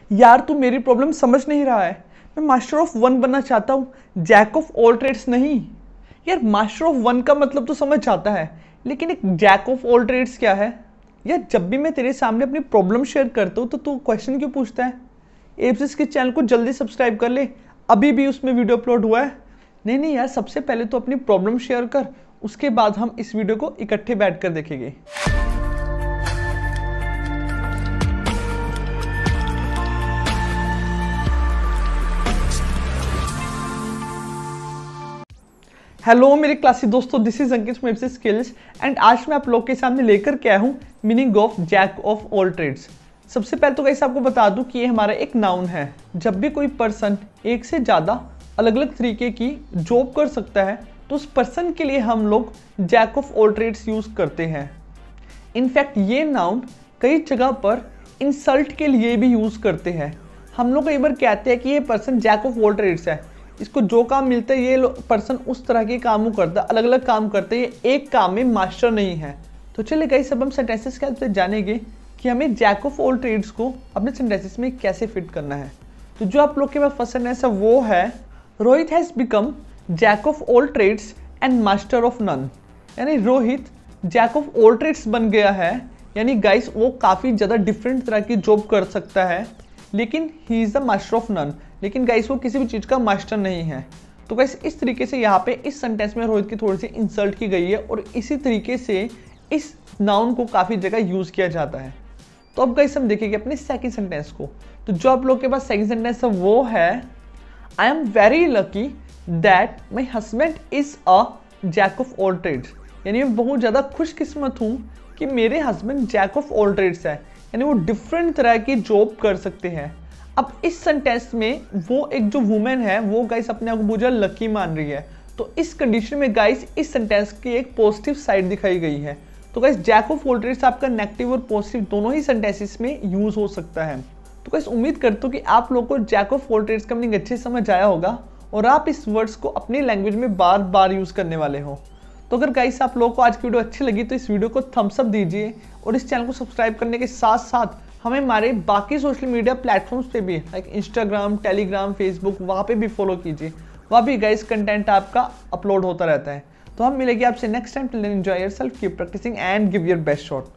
यार तू मेरी प्रॉब्लम समझ नहीं रहा है। मैं मास्टर ऑफ वन बनना चाहता हूँ, जैक ऑफ ऑल ट्रेड्स नहीं। यार मास्टर ऑफ वन का मतलब तो समझ जाता है, लेकिन एक जैक ऑफ ऑल ट्रेड्स क्या है? यार जब भी मैं तेरे सामने अपनी प्रॉब्लम शेयर करता हूँ तो तू क्वेश्चन क्यों पूछता है? एप्सिस के चैनल को जल्दी सब्सक्राइब कर ले, अभी भी उसमें वीडियो अपलोड हुआ है। नहीं नहीं यार, सबसे पहले तो अपनी प्रॉब्लम शेयर कर, उसके बाद हम इस वीडियो को इकट्ठे बैठ कर देखेंगे। हेलो मेरे क्लासी दोस्तों, दिस इज अंकित फ्रॉम एप्सिस स्किल्स एंड आज मैं आप लोग के सामने लेकर के आया हूँ meaning of jack of all trades. सबसे पहले तो गाइस आपको बता दूं कि ये हमारा एक नाउन है। जब भी कोई पर्सन एक से ज़्यादा अलग अलग तरीके की जॉब कर सकता है तो उस पर्सन के लिए हम लोग jack of all trades use करते हैं। इनफैक्ट ये नाउन कई जगह पर इंसल्ट के लिए भी यूज़ करते हैं। हम लोग कई बार कहते हैं कि ये person jack of all trades है, इसको जो काम मिलता है ये पर्सन उस तरह के काम करता है, अलग अलग काम करते हैं, ये एक काम में मास्टर नहीं है। तो चलिए गाइस अब हम सेंटेंसेस के हेल्प से जानेंगे कि हमें जैक ऑफ ऑल ट्रेड्स को अपने सेंटेंसेस में कैसे फिट करना है। तो जो आप लोग के पास फर्स्ट सेंटेंस है वो है, Rohit has become jack of all trades and master of none. यानी Rohit jack of all trades बन गया है, यानी गाइस वो काफ़ी ज़्यादा डिफरेंट तरह की जॉब कर सकता है, लेकिन he is the master of none. लेकिन गाइस वो किसी भी चीज़ का मास्टर नहीं है। तो गाइस इस तरीके से यहाँ पे इस सेंटेंस में रोहित की थोड़ी सी इंसल्ट की गई है और इसी तरीके से इस नाउन को काफ़ी जगह यूज़ किया जाता है। तो अब गाइस हम देखेंगे अपने सेकंड सेंटेंस को। तो जो आप लोग के पास सेकंड सेंटेंस है वो है, I am very lucky that my husband is a jack of all trades. यानी मैं बहुत ज़्यादा खुशकिस्मत हूँ कि मेरे husband jack of all trades है, यानी वो डिफरेंट तरह की जॉब कर सकते हैं। अब इस सेंटेंस में वो एक जो वुमेन है वो गाइस अपने आप को बहुत ज़्यादा लकी मान रही है। तो इस कंडीशन में गाइस इस सेंटेंस की एक पॉजिटिव साइड दिखाई गई है। तो guys jack of all trades आपका नेगेटिव और पॉजिटिव दोनों ही सेंटेंसेस में यूज़ हो सकता है। तो गाइस उम्मीद करता हूँ कि आप लोगों को जैक ऑफ ऑल ट्रेड्स का मीनिंग अच्छे समझ आया होगा और आप इस वर्ड्स को अपनी लैंग्वेज में बार बार यूज़ करने वाले हो। तो अगर गाइस आप लोगों को आज की वीडियो अच्छी लगी तो इस वीडियो को थम्स अप दीजिए और इस चैनल को सब्सक्राइब करने के साथ साथ हमें हमारे बाकी सोशल मीडिया प्लेटफॉर्म्स पे भी लाइक इंस्टाग्राम, टेलीग्राम, फेसबुक, वहाँ पे भी फॉलो कीजिए। वहाँ भी गाइस कंटेंट आपका अपलोड होता रहता है। तो हम मिलेंगे आपसे next time. Till then enjoy yourself, keep practising and give your best shot.